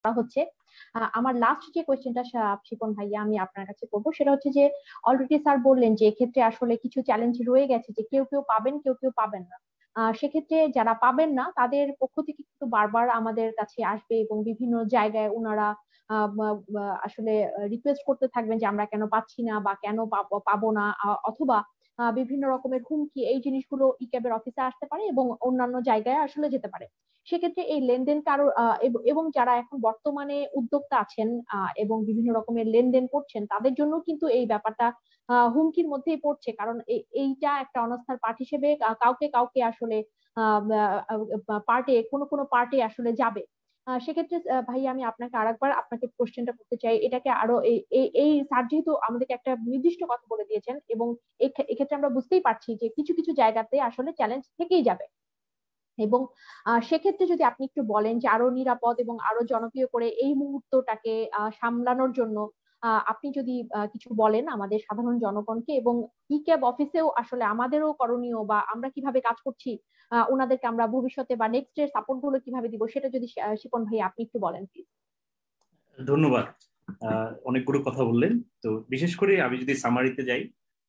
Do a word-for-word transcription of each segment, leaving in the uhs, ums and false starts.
হচ্ছে। আমার লাস্ট যে কোয়েশ্চেনটা শিপন ভাইয়া আমি আপনার কাছে করবো সেটা হচ্ছে যে অলরেডি স্যার বললেন যে এক্ষেত্রে আসলে কিছু চ্যালেঞ্জ রয়ে গেছে, যে কেউ কেউ পাবেন কেউ কেউ পাবেন না। আহ সেক্ষেত্রে যারা পাবেন না তাদের পক্ষ থেকে কিন্তু বারবার আমাদের কাছে আসবে এবং বিভিন্ন জায়গায় ওনারা আসলে রিকোয়েস্ট করতে থাকবেন যে আমরা কেন পাচ্ছি না বা কেন পাবো না, অথবা বিভিন্ন রকমের হুমকি, এই জিনিসগুলো ই ক্যাবের অফিসে আসতে পারে এবং অন্যান্য জায়গায় আসলে যেতে পারে। সেক্ষেত্রে এই লেনদেন কারো এবং যারা এখন বর্তমানে উদ্যোক্তা আছেন এবং বিভিন্ন রকমের লেনদেন করছেন তাদের জন্য কিন্তু এই ব্যাপারটা হুমকির মধ্যেই পড়ছে, কারণ এইটা একটা অনাস্থার পার্ট হিসেবে কাউকে কাউকে আসলে পার্টে কোনো কোনো পার্টে আসলে যাবে। সেক্ষেত্রে ভাই আমি আপনাকে আরেকবার আপনাকে কোশ্চেনটা করতে চাই, এটাকে আরো এই স্যার যেহেতু আমাদেরকে একটা নির্দিষ্ট কথা বলে দিয়েছেন এবং এক্ষেত্রে আমরা বুঝতেই পারছি যে কিছু কিছু জায়গাতে আসলে চ্যালেঞ্জ থেকেই যাবে, এবং সেক্ষেত্রে যদি আপনি একটু বলেন যে আরো নিরাপদ এবং আরো জনপ্রিয় করে এই মুহূর্তটাকে সামলানোর জন্য আপনি যদি কিছু বলেন আমাদের সাধারণ জনগণকে, এবং ই ক্যাব অফিসেও আসলে আমাদেরও করণীয় বা আমরা কিভাবে কাজ করছি ওনাদেরকে আমরা ভবিষ্যতে বা নেক্সট এর সাপোর্ট গুলো কিভাবে দিব সেটা যদি শিপন ভাই আপনি একটু বলেন প্লিজ। ধন্যবাদ, অনেকগুলো কথা বললেন। তো বিশেষ করে আমি যদি সামারিতে যাই,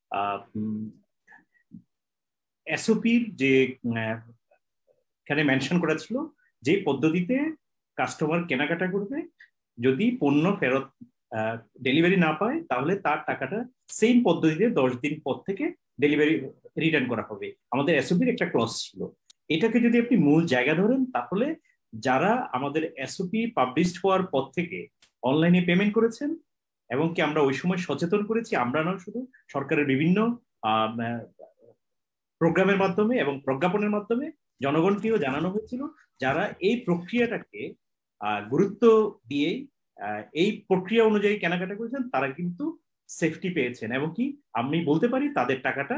এসওপির যে এখানে মেনশন করা ছিল যে পদ্ধতিতে কাস্টমার কেনাকাটা করবে, যদি পণ্য ফেরত ডেলিভারি না পায় তাহলে তার টাকাটা সেম পদ্ধতিতে দশ দিন পর থেকে ডেলিভারি রিটার্ন করা হবে। আমাদের এসওপির একটা ক্লজ ছিল। এটাকে যদি আপনি মূল জায়গা ধরেন তাহলে যারা আমাদের এসওপি পাবলিশ হওয়ার পর থেকে অনলাইনে পেমেন্ট করেছেন, এবং কি আমরা ওই সময় সচেতন করেছি, আমরা না শুধু সরকারের বিভিন্ন প্রোগ্রামের মাধ্যমে এবং প্রজ্ঞাপনের মাধ্যমে জনগণকেও জানানো হয়েছিল, যারা এই প্রক্রিয়াটাকে গুরুত্ব দিয়ে এই প্রক্রিয়া অনুযায়ী কেনাকাটা করেছেন তারা কিন্তু সেফটি পেয়েছেন, এবং কি আমি বলতে পারি তাদের টাকাটা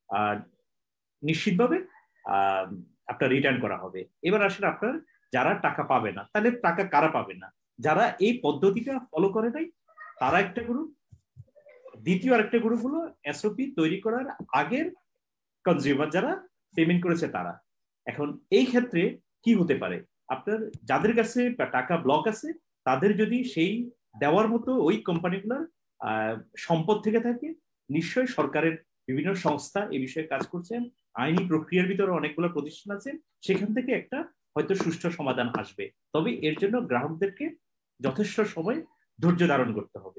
নিশ্চিতভাবে আপনার রিটার্ন করা হবে। এবার আসলে আপনার যারা টাকা পাবে না, তাহলে টাকা কারা পাবে না? যারা এই পদ্ধতিটা ফলো করে নাই তারা একটা গ্রুপ, দ্বিতীয় আরেকটা গ্রুপ হলো এসওপি তৈরি করার আগের কনজিউমার যারা পেমেন্ট করেছে তারা। এখন এই ক্ষেত্রে কি হতে পারে, আপনার যাদের কাছে টাকা ব্লক আছে তাদের যদি সেই দেওয়ার মতো ওই কোম্পানিগুলোর সম্পদ থেকে থাকে, নিশ্চয়ই সরকারের বিভিন্ন সংস্থা এই বিষয়ে কাজ করছেন, আইনি প্রক্রিয়ার ভিতরে অনেকগুলো প্রতিষ্ঠান আছে, সেখান থেকে একটা হয়তো সুষ্ঠু সমাধান আসবে। তবে এর জন্য গ্রাহকদেরকে যথেষ্ট সময় ধৈর্য ধারণ করতে হবে।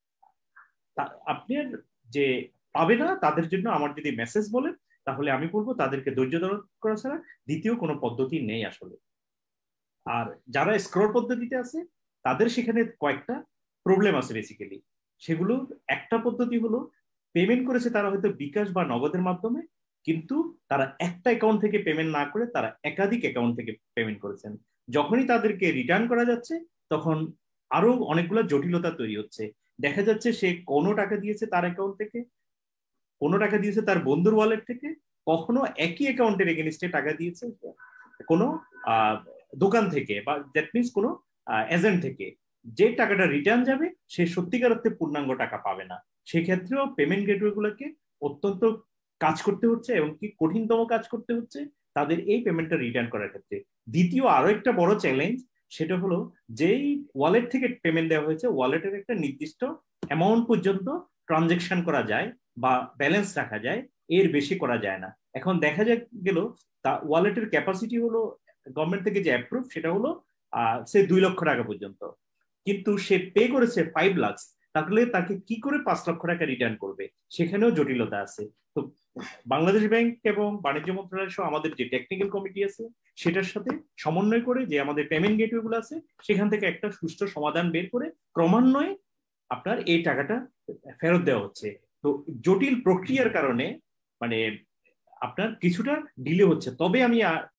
আপনার যে পাবে না তাদের জন্য আমার যদি মেসেজ বলেন তাহলে আমি বলবো তাদেরকে ধৈর্য ধারণ করা ছাড়া দ্বিতীয় কোনো পদ্ধতি নেই আসলে। আর যারা স্ক্রল পদ্ধতিতে আছে তাদের সেখানে কয়েকটা প্রবলেম আছে বেসিক্যালি। সেগুলো একটা পদ্ধতি হলো পেমেন্ট করেছে তারা হয়তো বিকাশ বা নগদের মাধ্যমে, কিন্তু তারা একটা অ্যাকাউন্ট থেকে পেমেন্ট না করে তারা একাধিক অ্যাকাউন্ট থেকে পেমেন্ট করেছেন। যখনই তাদেরকে রিটার্ন করা যাচ্ছে তখন আরো অনেকগুলো জটিলতা তৈরি হচ্ছে। দেখা যাচ্ছে সে কোনো টাকা দিয়েছে তার অ্যাকাউন্ট থেকে, কোনো টাকা দিয়েছে তার বন্ধুর ওয়ালেট থেকে, কখনো একই অ্যাকাউন্টের এগেনস্টে টাকা দিয়েছে কোনো দোকান থেকে, বা দ্যাট মিনস কোনো এজেন্ট থেকে। যে টাকাটা রিটার্ন যাবে সে সত্যিকার অর্থে পূর্ণাঙ্গ টাকা পাবে না। সেক্ষেত্রেও পেমেন্ট গেটওয়ে গুলোকে অত্যন্ত কাজ করতে হচ্ছে, এবং কি কঠিনতম কাজ করতে হচ্ছে তাদের এই পেমেন্টটা রিটার্ন করার ক্ষেত্রে। দ্বিতীয় আরো একটা বড় চ্যালেঞ্জ, সেটা হলো যেই ওয়ালেট থেকে পেমেন্ট দেওয়া হয়েছে ওয়ালেটের একটা নির্দিষ্ট অ্যামাউন্ট পর্যন্ত ট্রানজেকশন করা যায় বা ব্যালেন্স রাখা যায়, এর বেশি করা যায় না। এখন দেখা যায় গেল তা ওয়ালেটের ক্যাপাসিটি হলো গভর্নমেন্ট থেকে যে অ্যাপ্রুভ সেটা হলো আহ সে দুই লক্ষ টাকা পর্যন্ত, কিন্তু সে পে করেছে ফাইভ লাখ, তাহলে তাকে কি করে পাঁচ লক্ষ টাকা রিটার্ন করবে? সেখানেও জটিলতা আছে। তো বাংলাদেশ ব্যাংক এবং বাণিজ্য মন্ত্রণালয় সহ আমাদের যে টেকনিক্যাল কমিটি আছে সেটার সাথে সমন্বয় করে যে আমাদের পেমেন্ট গেটওয়ে গুলো আছে সেখান থেকে একটা সুষ্ঠু সমাধান বের করে ক্রমান্বয়ে আপনার এই টাকাটা ফেরত দেওয়া হচ্ছে। তো জটিল প্রক্রিয়ার কারণে মানে আপনার কিছুটা ডিলে হচ্ছে। তবে আমি